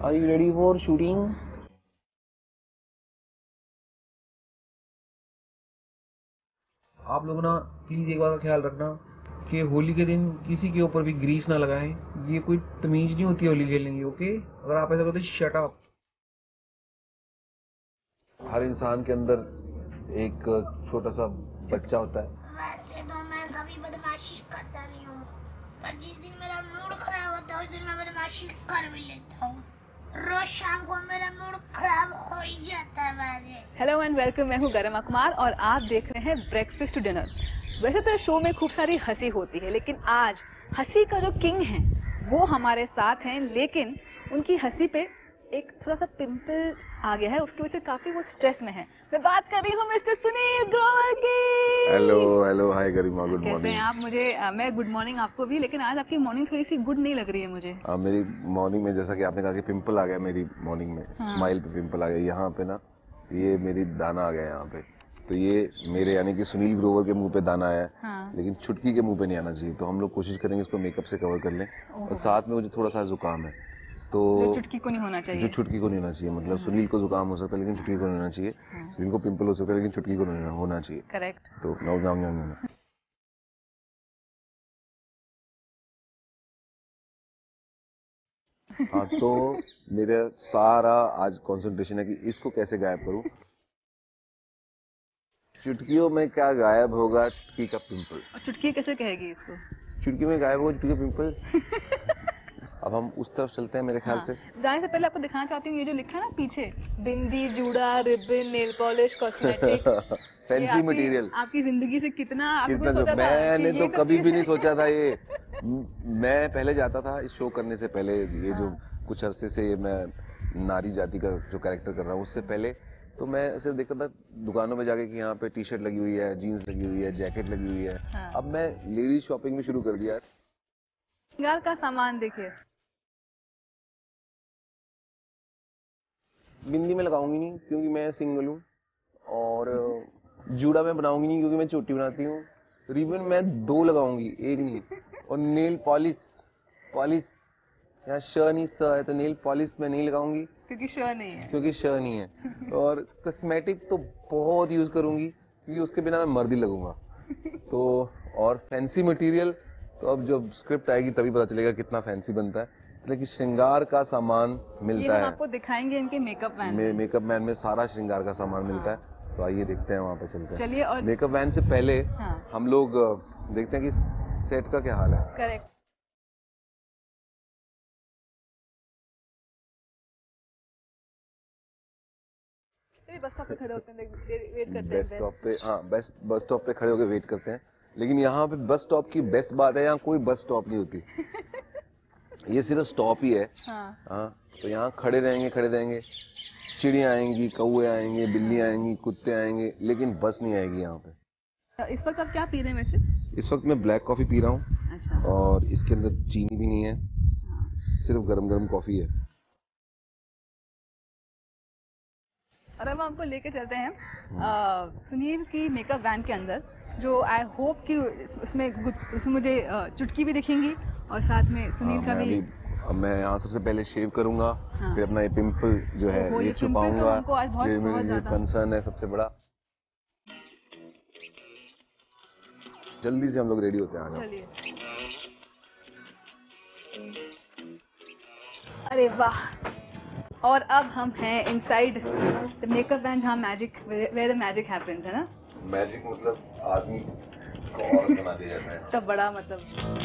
Are you ready for shooting? आप लोग ना प्लीज एक बात का ख्याल रखना कि होली के दिन किसी के ऊपर भी ग्रीस ना लगाएं। ये कोई तमीज नहीं होती होली खेलने की, ओके? अगर आप ऐसा करते शट अप। हर इंसान के अंदर एक छोटा सा बच्चा होता है। वैसे तो मैं कभी बदमाशी करता नहीं हूँ, पर जिस दिन मेरा मूड खराब होता है उस दिन मैं बदमाशी कर भी लेता हूँ। रोज शाम को मेरा मूड खराब हो ही जाता है वैसे। हेलो एंड वेलकम, मैं हूँ गरिमा कुमार और आप देख रहे हैं ब्रेकफास्ट टू डिनर। वैसे तो शो में खूब सारी हंसी होती है, लेकिन आज हंसी का जो किंग है वो हमारे साथ हैं, लेकिन उनकी हंसी पे एक थोड़ा सा पिंपल आ गया है, उसकी वजह से काफी वो स्ट्रेस में है। मैं बात कर रही हूँ मिस्टर सुनील ग्रोवर की। Hello hi Garima, good morning. कैसे हैं आप? मैं गुड मॉर्निंग आपको भी, लेकिन आज आपकी मॉर्निंग थोड़ी सी गुड नहीं लग रही है मुझे। मेरी मॉर्निंग में जैसा कि आपने कहा कि पिंपल आ गया मेरी मॉर्निंग में, स्माइल पे पिंपल आ गया यहाँ पे ना, ये मेरी दाना आ गया यहाँ पे। तो ये मेरे यानी कि सुनील ग्रोवर के मुंह पे दाना आया है, लेकिन चुटकी के मुंह पे नहीं आना चाहिए। तो हम लोग कोशिश करेंगे इसको मेकअप से कवर कर लें। और साथ में मुझे थोड़ा सा जुकाम है, तो जो चुटकी को नहीं होना चाहिए। जो चुटकी को नहीं होना चाहिए, मतलब सुनील को जुकाम हो सकता है लेकिन चुटकी को नहीं होना चाहिए। सुनील को पिंपल हो सकता है लेकिन चुटकी को नहीं होना चाहिए। करेक्ट। तो नाउ हाँ, तो मेरा सारा आज कंसंट्रेशन है कि इसको कैसे गायब करूं। चुटकियों में क्या गायब होगा? चुटकी का पिंपल। और चुटकी कैसे कहेगी इसको? चुटकी में गायब होगा चुटकी का पिंपल। अब हम उस तरफ चलते हैं मेरे ख्याल से। जाने से पहले आपको दिखाना चाहती हूँ, ये जो लिखा है ना पीछे, बिंदी, जूड़ा, ribbon, nail polish, cosmetic, fancy material आपकी जिंदगी से कितना आपने सोचा था? मैंने तो कभी भी नहीं सोचा था ये। मैं पहले जाता था इस शो करने से पहले, ये जो कुछ अरसे से ये मैं नारी जाति का जो कैरेक्टर कर रहा हूँ, उससे पहले तो मैं सिर्फ देखता था दुकानों में जाके कि यहाँ पे टी शर्ट लगी हुई है, जीन्स लगी हुई है, जैकेट लगी हुई है। अब मैं लेडीज शॉपिंग में शुरू कर दिया। श्रृंगार का सामान देखिए। बिंदी में लगाऊंगी नहीं क्योंकि मैं सिंगल हूँ, और जूड़ा में बनाऊंगी नहीं क्योंकि मैं चोटी बनाती हूँ। रिबन मैं 2 लगाऊंगी, 1 नहीं। और नेल पॉलिश यहाँ श नहीं स है, तो नेल पॉलिश मैं नहीं लगाऊंगी क्योंकि श नहीं है। और कॉस्मेटिक तो बहुत यूज करूंगी क्योंकि उसके बिना मैं मर्द ही लगूंगा। तो और फैंसी मटेरियल तो अब जब स्क्रिप्ट आएगी तभी पता चलेगा कितना फैंसी बनता है, लेकिन श्रृंगार का सामान मिलता है। आपको दिखाएंगे इनके मेकअप वैन में। मेकअप वैन में सारा श्रृंगार का सामान मिलता है। तो आइए देखते हैं, वहाँ पे चलते हैं। चलिए। और मेकअप वैन से पहले हम लोग देखते हैं कि सेट का क्या हाल है। करेक्ट। बस स्टॉप पे खड़े होते हैं, वेट करते हैं। बस स्टॉप पे, हाँ, बस स्टॉप पे खड़े होकर वेट करते हैं। लेकिन यहाँ पे बस स्टॉप की बेस्ट बात है, यहाँ कोई बस स्टॉप नहीं होती। ये सिर्फ स्टॉप ही है। हाँ, तो यहाँ खड़े रहेंगे। चिड़िया आएंगी, कौवे आएंगे, बिल्ली आएंगी, कुत्ते आएंगे, लेकिन बस नहीं आएगी यहाँ पे। इस वक्त आप क्या पी रहे हैं वैसे? इस वक्त मैं ब्लैक कॉफी पी रहा हूँ। अच्छा। और इसके अंदर चीनी भी नहीं है, सिर्फ गरम कॉफी है। और अब हमको लेके चलते हैं सुनील की मेकअप वैन के अंदर, जो आई होप कि उसमें मुझे चुटकी भी दिखेंगी और साथ में सुनील का भी। अब मैं यहाँ सबसे पहले शेव करूंगा, फिर अपना ये पिंपल जो है ये छुपाऊंगा। ये मेरे कंसर्न है सबसे बड़ा। जल्दी से हम लोग रेडी होते हैं, आ जाओ। चलिए। अरे वाह। और अब हम हैं इनसाइड द मेकअप वैन, जहाँ magic, where the magic happens, है ना? मैजिक मतलब आदमी को औरत बना दिया जाता है। तब बड़ा मतलब।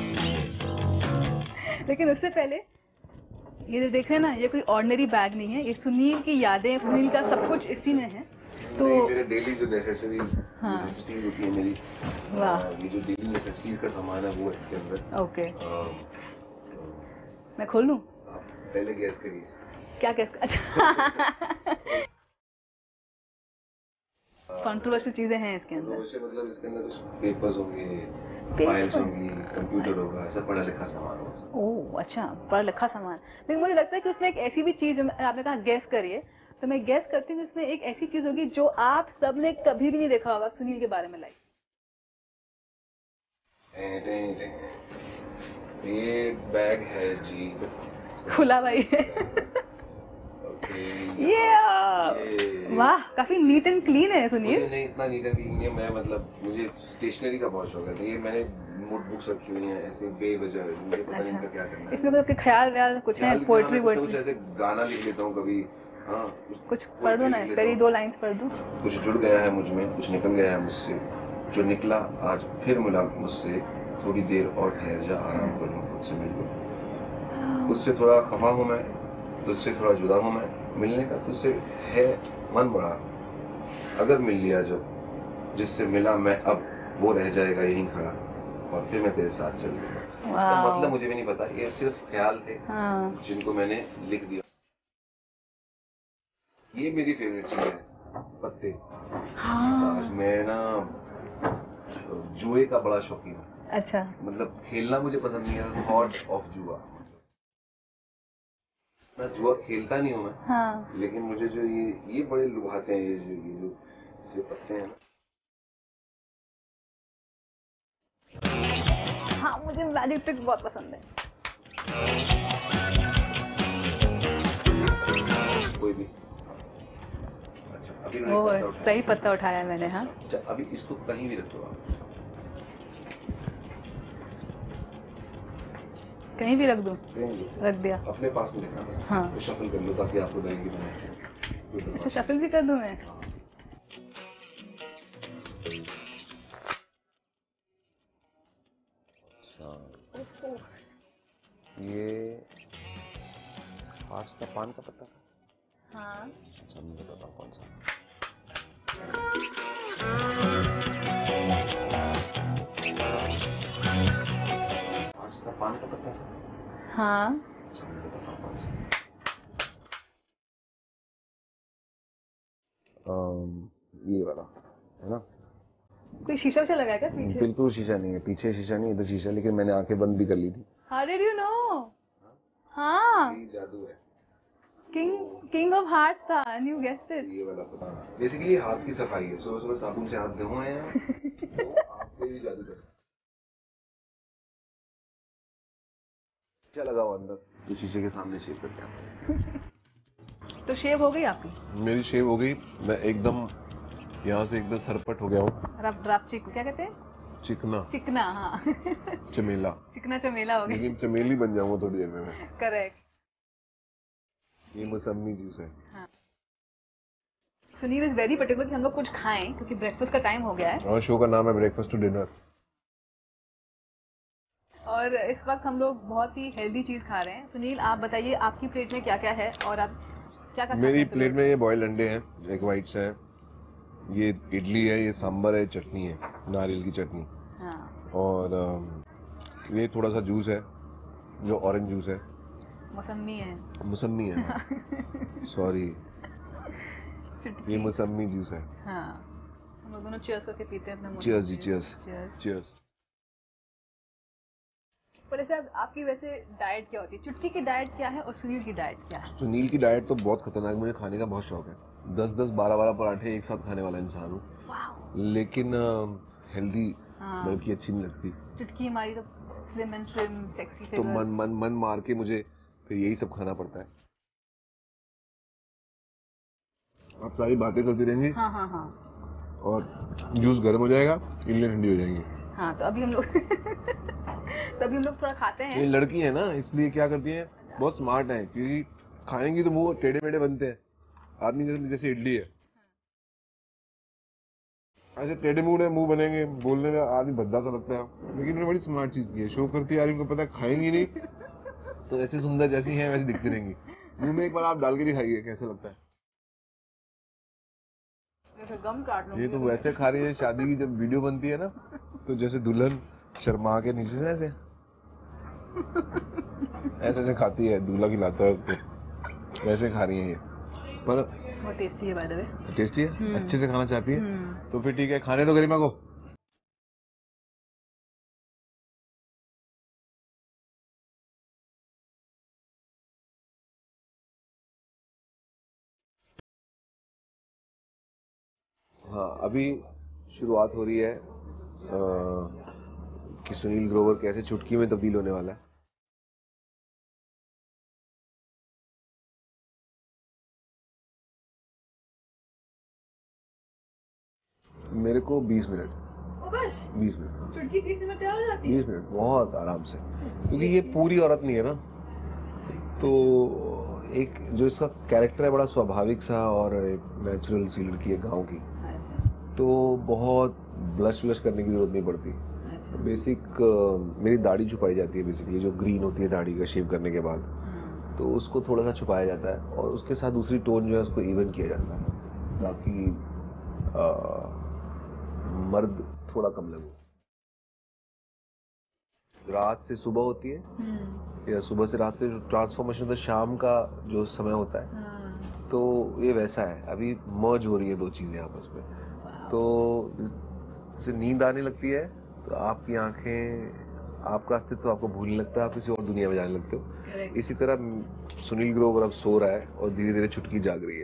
लेकिन उससे पहले ये जो देख रहे हैं ना, ये कोई ऑर्डिनरी बैग नहीं है, ये सुनील की यादें, सुनील का सब कुछ इसी में है। तो मेरे डेली जो नेसेसिटीज होती है मेरी, ये जो डेली नेसेसिटीज का सामान है वो इसके अंदर। ओके। मैं खोल लूं? पहले गैस करिए। क्या गैस? कंट्रोवर्शियल चीजें हैं इसके अंदर। मतलब इसके अंदर कुछ पेपर्स होंगे, फाइल्स होंगी, कंप्यूटर होगा, ऐसा पढ़ा लिखा सामान होगा। ओह अच्छा, पढ़ा लिखा सामान। लेकिन मुझे लगता है कि उसमें एक ऐसी भी चीज, आपने कहा गैस करिए, तो मैं गैस करती हूँ इसमें एक ऐसी चीज होगी जो आप सबने कभी भी नहीं देखा होगा सुनील के बारे में। लाइक ये बैग है जी, खुला भाई है। ये वाह, काफी नीट एंड क्लीन है सुनील। नहीं, इतना नीट एंड क्लीन नहीं है। मैं मतलब मुझे स्टेशनरी का बहुत शौक है, तो ये मैंने नोटबुक्स रखी हुई हैं ऐसे बेवजह, मुझे पता नहीं इनका क्या करना है। इसमें मतलब ख्याल व्याल कुछ है, पोएट्री कुछ ऐसे गाना लिख लेता हूँ कभी। हाँ, कुछ पढ़ दो ना, पहली 2 लाइन्स पढ़ दो। कुछ जुड़ गया है मुझ में, कुछ निकल गया है मुझसे, जो निकला आज फिर मिला मुझसे, थोड़ी देर और ठहर जा, आराम कर लूँ, खुद से मिल लूँ। खुद से थोड़ा खफा हूँ मैं, तुझसे थोड़ा जुदा हूँ मैं, मिलने का तुझसे है मन बड़ा, अगर मिल लिया जो जिससे मिला मैं अब, वो रह जाएगा यहीं खड़ा, और फिर मैं तेरे साथ चल दूंगा। इसका मतलब मुझे भी नहीं पता, ये सिर्फ ख्याल थे जिनको मैंने लिख दिया। ये मेरी फेवरेट चीज है, पत्ते। आज मैं ना जुए का बड़ा शौकीन हूँ। अच्छा। मतलब खेलना मुझे पसंद नहीं है, थॉट ऑफ जुआ। मैं जुआ खेलता नहीं हूँ मैं, लेकिन मुझे जो ये बड़े लुभाते हैं, ये जो जैसे पत्ते हैं ना। हाँ, मुझे मैजिक ट्रिक बहुत पसंद है। कोई भी। अच्छा, अभी सही पत्ता उठाया मैंने। हाँ, अच्छा, अभी इसको कहीं भी रख दो आप। कहीं भी रख दूं? रख दिया। अपने पास नहीं रखना बस। हाँ, तो शफल कर लो ताकि आपको लगे कि मैं। अच्छा, शफल भी कर दूं मैं? अच्छा, ये हार्ट्स का पान का पत्ता था। हाँ। अच्छा, मुझे बताओ कौन सा। हार्ट्स का पान का पत्ता था। हाँ। अच्छा, मुझे बताओ कौन सा। ये वाला है ना। कोई शीशा उशा लगा है क्या पीछे? बिल्कुल शीशा नहीं है, पीछे शीशा नहीं, इधर शीशा, लेकिन मैंने आंखें बंद भी कर ली थी। How did you know? हाँ, ये जादू है। किंग ऑफ हार्ट्स था, and you guessed it. ये वाला पता। बेसिकली हाथ की सफाई है, सुबह सुबह साबुन से हाथ धोए हैं तो आपको ये जादू कर सकते। शीशा लगा हुआ अंदर, तो शीशे के सामने शेव करके आता हूँ। तो शेव हो गई आपकी? मेरी शेव हो गई, मैं एकदम यहाँ से एकदम सरपट हो गया हूँ। क्या कहते हैं? चिकना। चिकना, हाँ। चमेला। चिकना चमेला हो गया। लेकिन चमेली बन जाऊंगा थोड़ी देर में मैं। करेक्ट। ये मौसमी जूस है। हाँ। सुनील इज वेरी पर्टिकुलर कि हम लोग कुछ खाएं, क्योंकि ब्रेकफास्ट का टाइम हो गया है। और शो का नाम है ब्रेकफास्ट टू डिनर। और इस वक्त हम लोग बहुत ही हेल्दी चीज खा रहे हैं। सुनील, आप बताइए आपकी प्लेट में क्या क्या है और आप क्या क्या खाते हैं? मेरी प्लेट में ये बॉइल्ड अंडे हैं, एग वाइट्स है, ये इडली है, ये सांबर है, चटनी है, नारियल की चटनी। हाँ। और ये थोड़ा सा जूस है, जो ऑरेंज जूस है। मौसमी है। मौसमी है। सॉरी, ये मौसमी जूस है। हाँ, हम लोग दोनों चीयर्स करके पीते हैं अपना। चीयर्स जी, चीयर्स। चीयर्स। पर ऐसे आपकी वैसे डाइट क्या होती है? चुटकी की डाइट क्या है और सुनील की डाइट क्या है? सुनील की डाइट तो बहुत खतरनाक, मुझे खाने का बहुत शौक है। 10-10, 12-12 पराठे एक साथ खाने वाला इंसान हूँ, लेकिन हेल्दी बल्कि अच्छी नहीं लगती। चुटकी हमारी तो slim and trim, sexy figure. तो मन मार के मुझे फिर यही सब खाना पड़ता है। आप सारी बातें करती रहेंगी। हाँ हाँ हाँ। और जूस गर्म हो जाएगा, इडली ठंडी हो जाएंगी। हाँ, तो अभी हम लोग तभी हम लोग थोड़ा खाते हैं। ये लड़की है ना, इसलिए क्या करती है, बहुत स्मार्ट है, क्योंकि खाएंगी तो मुंह टेढ़े मेढ़े बनते हैं। आदमी जैसे इडली है, ऐसे टेढ़े मुंह बनेंगे, बोलने में आदमी भद्दा सा लगता है। लेकिन उन्होंने बड़ी स्मार्ट चीज की है, शो करती है यार, इनको पता है खाएंगी नहीं तो ऐसे सुंदर जैसी हैं वैसे दिखती रहेंगी। मुंह में एक बार आप डाल के दिखाइए कैसे लगता है। गम काट लूंगी। ये तो वैसे खा रही है, शादी की जब वीडियो बनती है ना, तो जैसे दुल्हन शर्मा के नीचे से ऐसे ऐसे खाती है, दूल्हा खिलाता है उसको, वैसे खा रही है ये। पर बहुत टेस्टी है, बाय द वे। टेस्टी है, अच्छे से खाना चाहती है तो फिर ठीक है, खाने दो गरिमा को। हाँ, अभी शुरुआत हो रही है कि सुनील ग्रोवर कैसे चुटकी में तब्दील होने वाला है। मेरे को 20 मिनट। ओ बस 20 मिनट। चुटकी 30 मिनट तैयार हो जाती है? 20 मिनट बहुत आराम से, क्योंकि ये पूरी औरत नहीं है ना, तो एक जो इसका कैरेक्टर है बड़ा स्वाभाविक सा और एक नेचुरल सी लड़की है गांव की, तो बहुत ब्लश व्लश करने की जरूरत नहीं पड़ती। तो बेसिक मेरी दाढ़ी छुपाई जाती है, बेसिकली जो ग्रीन होती है दाढ़ी का शेव करने के बाद, तो उसको थोड़ा सा छुपाया जाता है और उसके साथ दूसरी टोन जो है उसको इवन किया जाता है ताकि मर्द थोड़ा कम लगे। रात से सुबह होती है या सुबह से रात में जो ट्रांसफॉर्मेशन होता है शाम का जो समय होता है, तो ये वैसा है। अभी मर्ज हो रही है दो चीजें आपस में, तो जैसे नींद आने लगती है तो आपकी आंखें, आपका अस्तित्व आपको भूलने लगता है, आप किसी और दुनिया में जाने लगते हो। इसी तरह सुनील ग्रोवर अब सो रहा है और धीरे धीरे चुटकी जाग रही है।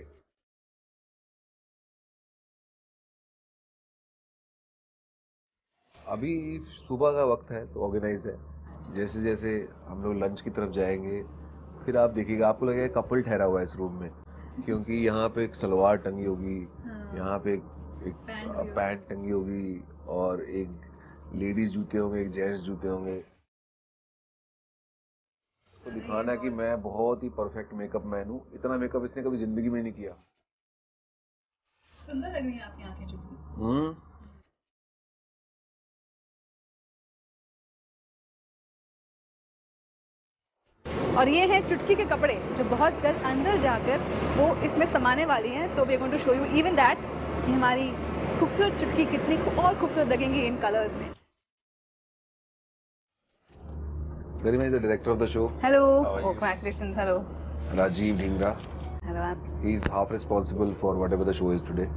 अभी सुबह का वक्त है तो ऑर्गेनाइज्ड है। जैसे जैसे हम लोग लंच की तरफ जाएंगे फिर आप देखिएगा, आपको लगेगा कपल ठहरा हुआ है इस रूम में, क्योंकि यहाँ पे एक सलवार टंगी होगी, यहाँ पे एक पैंट टंगी होगी और एक लेडीज जूते होंगे, एक जेंट्स जूते होंगे। तो दिखाना है कि मैं बहुत ही परफेक्ट मेकअप मैन हूँ। इतना मेकअप इसने कभी जिंदगी में नहीं किया। सुंदर लग रही है आपकी आंखें चुटकी। और ये हैं चुटकी के कपड़े जो बहुत जल्द अंदर जाकर वो इसमें समाने वाली हैं। तो we are going to show you even that कि हमारी खूबसूरत चुटकी कितनी और खूबसूरत लगेंगी इन कलर्स में। Very much the director of the show. Hello. Oh, congratulations. Hello. Rajiv Dhingra. Hello. He is half responsible for whatever the show is today.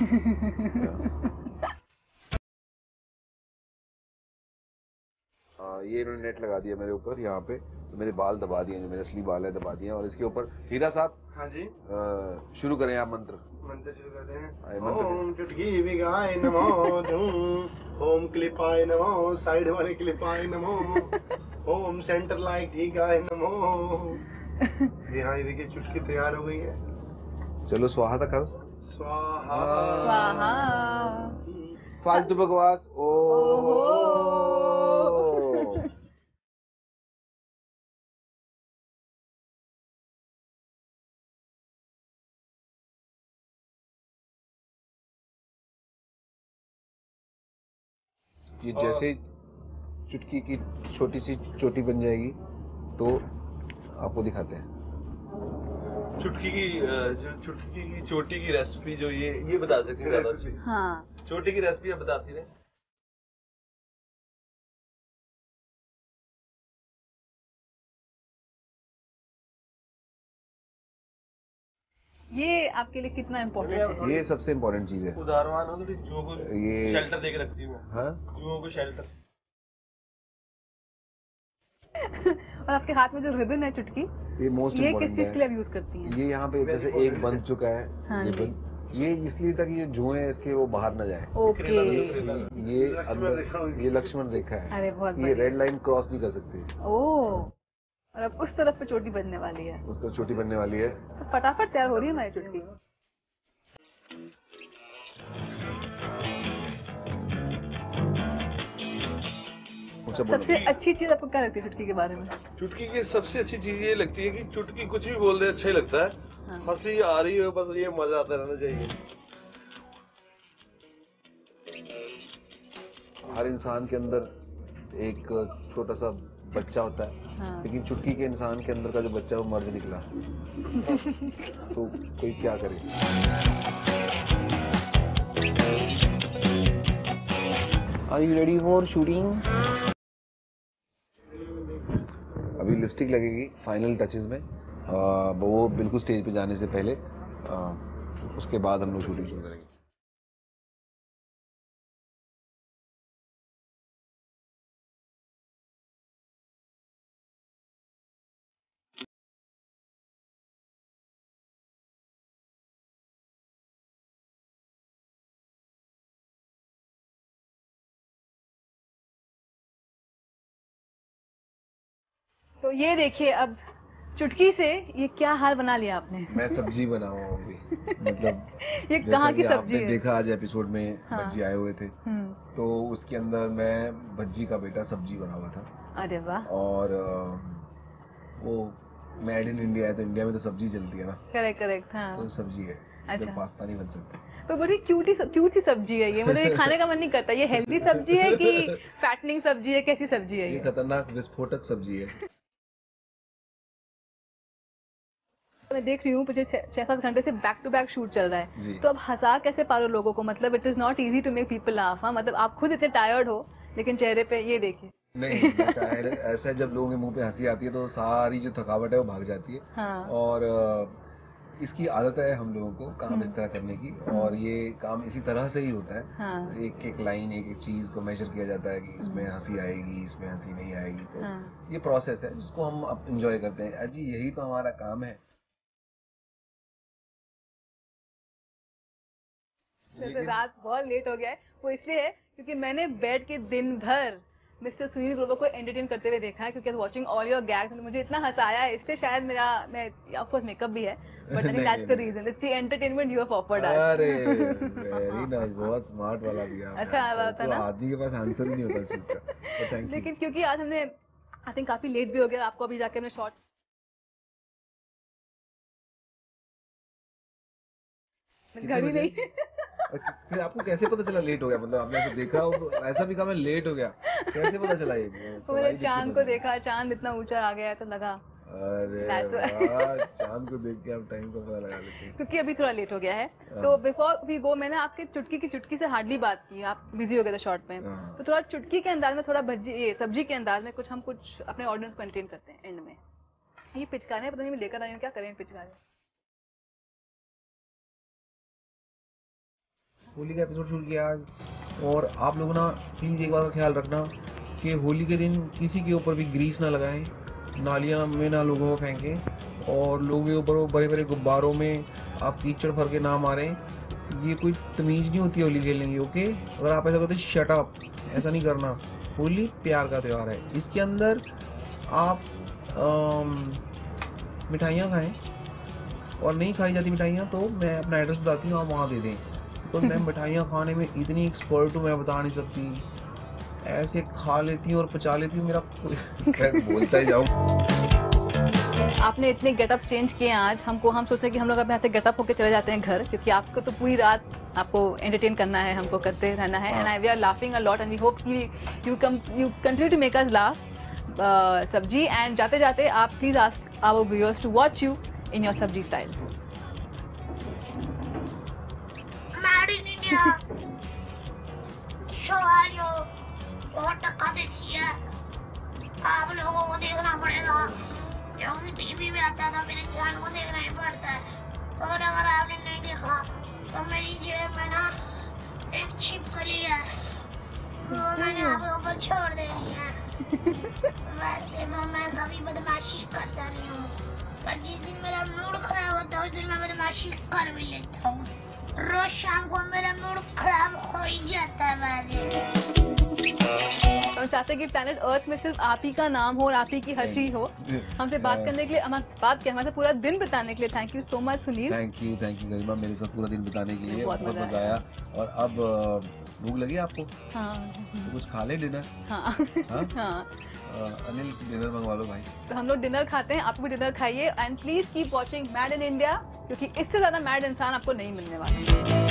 ये इन्होंने नेट लगा दिया मेरे ऊपर यहाँ पे, तो मेरे बाल दबा दिए, जो मेरे असली बाल है दबा दिए, और इसके ऊपर हीरा साहब। हाँ जी। शुरू करें आप मंत्र। मंत्र शुरू करते हैं। ओम चुटकी बिगाए नमो, ओम क्लिपाय नमो, साइड वाले क्लिपाय नमो, ओम सेंटर लाइट ठीकाय नमो। यहाँ ये देखिए चुटकी तैयार हो गई है। चलो स्वाहा तक करो। स्वाहा स्वाहा। फालतू बकवास। ये जैसे चुटकी की छोटी सी चोटी बन जाएगी तो आपको दिखाते हैं। चुटकी की जो चुटकी की चोटी की रेसिपी जो ये बता सकते हैं ज्यादा अच्छी। हाँ, चोटी की रेसिपी आप बताती रहे। ये आपके लिए कितना इम्पोर्टेंट है? ये सबसे इम्पोर्टेंट चीज है। उदाहरण हो तो जुओं को ये शेल्टर देके रखती हूँ। हाँ, जुओं को शेल्टर। और आपके हाथ में जो रिबन है चुटकी, ये मोस्ट ये इम्पोर्टेंट किस चीज के लिए यूज करती हैं? ये यहाँ पे जैसे एक बन चुका है हाँ रिबन, ये इसलिए तक ये जुएं इसके वो बाहर न जाए। ओके। ये अंदर ये लक्ष्मण रेखा है। अरे बहुत ये रेड लाइन क्रॉस नहीं कर सकती। ओह, और अब उस तरफ पे चोटी बनने वाली है। उस पर चोटी बनने वाली है। तो फटाफट तैयार हो रही है हमारी चुटकी। सबसे अच्छी चीज आपको क्या लगती है चुटकी के बारे में? चुटकी की सबसे अच्छी चीज ये लगती है कि चुटकी कुछ भी बोल दे अच्छा ही लगता है। हाँ। हंसी आ रही है, बस ये मजा आता रहना चाहिए। हर इंसान के अंदर एक छोटा सा बच्चा होता है। हाँ। लेकिन चुटकी के इंसान के अंदर का जो बच्चा है वो मर्द निकला। तो कोई क्या करे। Are you ready for shooting? अभी लिपस्टिक लगेगी फाइनल टचेस में, वो बिल्कुल स्टेज पे जाने से पहले। उसके बाद हम लोग शूटिंग शुरू करेंगे। तो ये देखिए, अब चुटकी से ये क्या हाल बना लिया आपने? मैं सब्जी बना हुआ हूँ अभी, मतलब ये कहाँ की सब्जी है? आपने देखा आज एपिसोड में हाँ। भज्जी आए हुए थे, तो उसके अंदर मैं भज्जी का बेटा सब्जी बना हुआ था। अरे वाह। और वो मेड इन इंडिया है, तो इंडिया में तो सब्जी चलती है ना। Correct correct. हाँ, तो सब्जी है। अच्छा। पास्ता नहीं बन सकता। तो बड़ी क्यूट सी सब्जी है ये, मतलब ये खाने का मन नहीं करता। ये हेल्दी सब्जी है कि फैटनिंग सब्जी है, कैसी सब्जी है ये खतरनाक विस्फोटक सब्जी है। मैं देख रही हूँ मुझे 6-7 घंटे से बैक टू बैक शूट चल रहा है, तो अब हंसा कैसे पा रहे हो लोगों को? मतलब it is not easy to make people laugh. हाँ, मतलब आप खुद इतने टायर्ड हो लेकिन चेहरे पे ये देखिए। नहीं, टायर्ड ऐसा है, जब लोगों के मुंह पे हंसी आती है तो सारी जो थकावट है वो भाग जाती है। हाँ। और इसकी आदत है हम लोगों को काम इस तरह करने की, और ये काम इसी तरह से ही होता है। हाँ। एक एक लाइन, एक एक चीज को मेजर किया जाता है कि इसमें हंसी आएगी, इसमें हंसी नहीं आएगी। तो ये प्रोसेस है जिसको हम अब एंजॉय करते हैं। अजी यही तो हमारा काम है। रात बहुत लेट हो गया है, वो इसलिए है क्योंकि मैंने बैठ के दिन भर मिस्टर सुनील ग्रोवर को एंटरटेन करते हुए देखा है, क्योंकि वाचिंग ऑल योर गैग्स मुझे इतना हंसाया है, इसलिए शायद मैं ऑफ कोर्स मेकअप भी है, but I think that's the reason, it's the entertainment you have offered us. अरे वेरी नाइस, बहुत स्मार्ट वाला दिया आपने। अच्छा बात है ना, आदमी के पास आंसर ही नहीं होता इस चीज का। तो थैंक यू। लेकिन क्योंकि आज हमने आई थिंक काफी लेट भी हो गया, आपको अभी जाके हमने शॉर्ट घड़ी नहीं फिर आपको कैसे पता चला लेट हो गया? मतलब आपने ऐसा देखा, ऐसा भी कहा मैं लेट हो गया, कैसे पता चला? ये मैंने चांद को देखा, चांद इतना ऊंचा आ गया तो लगा। अरे वाह, चांद को देख के आप टाइम को पता लगा लेते हैं। क्योंकि अभी थोड़ा लेट हो गया है, तो बिफोर वी गो मैंने आपके चुटकी से हार्डली बात की, आप बिजी हो गए थे शॉर्ट में, तो थोड़ा चुटकी के अंदाज में, थोड़ा सब्जी के अंदाज में कुछ अपने ऑडियंस को एंटरटेन करते हैं एंड में। ये पिचकारे पता नहीं मैं लेकर आई हूँ, क्या करें पिचकारे? होली का एपिसोड शूट किया आज, और आप लोग ना प्लीज एक बात का ख्याल रखना कि होली के दिन किसी के ऊपर भी ग्रीस ना लगाएं, नालियां में ना लोगों को फेंकें, और लोगों के ऊपर वो बड़े बड़े गुब्बारों में आप कीचड़ भर के ना मारें। ये कोई तमीज नहीं होती होली खेलने की, ओके? अगर आप ऐसा करते शट अप, ऐसा नहीं करना। होली प्यार का त्यौहार है, इसके अंदर आप मिठाइयाँ खाएं, और नहीं खाई जाती मिठाइयाँ तो मैं अपना एड्रेस बताती हूँ, आप वहाँ दे दें। तो मैं मिठाइयाँ खाने में इतनी एक्सपर्ट हूँ, मैं बता नहीं सकती, ऐसे खा लेती हूँ और पचा लेती हूँ, मेरा बोलता ही जाऊँ। आपने इतने गेटअप चेंज किए आज, हम सोचे कि हम लोग अब यहाँ से गेटअप होके चले जाते हैं घर, क्योंकि आपको तो पूरी रात आपको एंटरटेन करना है, हमको करते रहना है, and we are laughing a lot and we hope you continue to make us laugh. सब्जी, एंड जाते जाते आप please ask our viewers to watch you in your sabzi style. Made in India. Show आयो 100% देसी है, आप लोगों को देखना पड़ेगा, क्योंकि टीवी में आता था, मेरे जान को देखना ही पड़ता है। और अगर आपने नहीं देखा तो मेरी जेब में ना एक छिपकली है, वो मैंने आपके ऊपर छोड़ देनी है। वैसे तो मैं कभी बदमाशी करता नहीं हूँ, पर जिस दिन मेरा मूड खराब होता है उस दिन मैं बदमाशी कर भी लेता हूँ। रोज शाम को मेरा मूड खराब हो ही जाता है। हम चाहते हैं कि प्लैनेट अर्थ में सिर्फ आप ही का नाम हो और आप ही की हंसी हो। हमसे बात करने के लिए, हमारे पूरा दिन बिताने के लिए thank you so much Sunil. Thank you Garima, मेरे साथ पूरा दिन बिताने के लिए बहुत मजा आया। और अब भूख लगी आपको? हाँ, तो कुछ खा ले डिनर। हाँ, हाँ? अनिल डिनर मंगवा लो भाई। तो हम लोग डिनर खाते हैं, आप भी डिनर खाइए, and please keep watching made in India, क्योंकि इससे ज्यादा मैड इंसान आपको नहीं मिलने वाला।